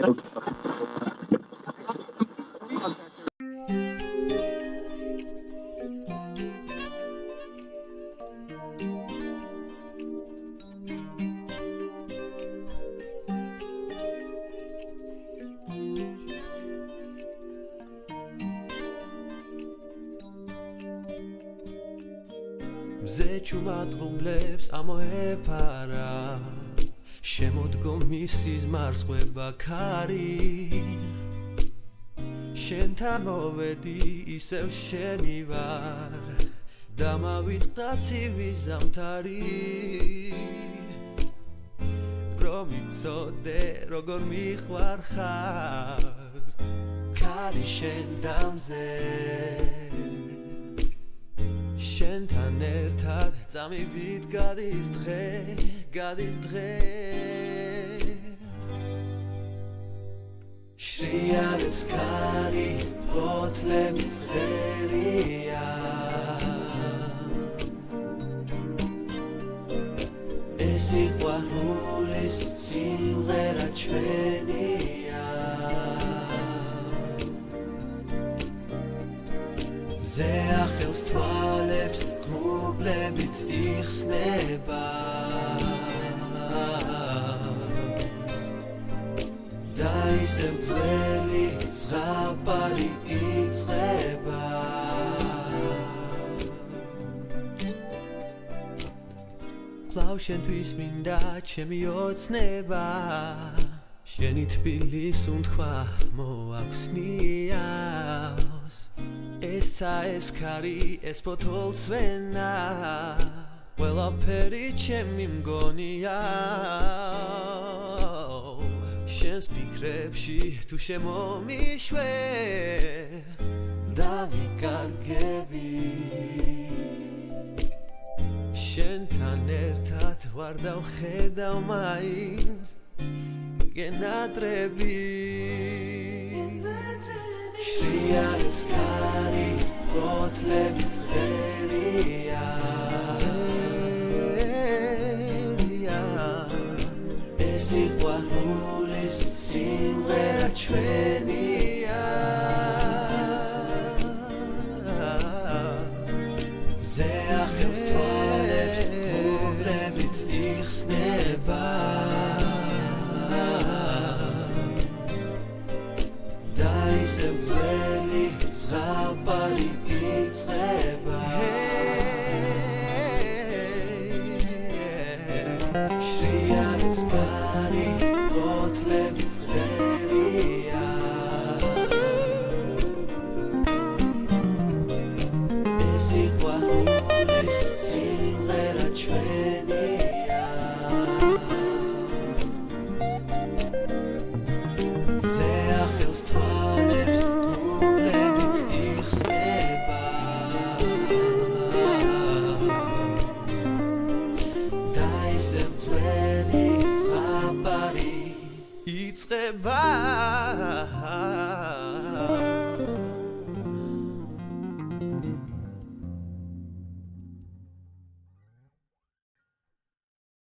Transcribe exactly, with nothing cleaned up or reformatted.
זה תשומת רובלבס ამოეფარა შემოდგომი სიზმარს ყვება ქარი შენთან მოვედი ისევ შენი ვარ დამავიწყდა ცივი ზამთარი რომ იცოდე როგორ მიყვარხარ ქარი შენ დამზე შენთან ერთად წამივით გადის დღე, გადის დღე შრიალებს ქარი, ფოთლები წღერია ეს სიყვარულის სიმღერა ჩვენია ზე ახელს თვალებს ღრუბლებიც იხსნება და ისევ ძველი ზღაპარი იწყება კვლავ შენთვის მინდა ჩემი ოცნება შენი თბილის უთქვა მოაქვსნიავს ესა ეს ქარი ეს ფოთოლცვენა ყველაფერი ჩემი მგონია შენს ფიქრებში თუ შემომიშვე დავიკარგები შენთან ერთად ვარ დავხედავ მაინც გენატრები შრიალებს ქარი, ფოთლები წღერია ეს სიყვარულის სიმღერა ჩვენია ზე ახელს თვალებს ღრუბლებიც იხსნება ისევ ძველი ზღაპარი იწყება შრიალებს ქარი, ფოთლები წღერია ეს სიყვარულის სიმღერა ჩვენია ზე ახელს თვალებს ღრუბლებიც იხსნება და ისევ ძველი ზღაპარი იწყება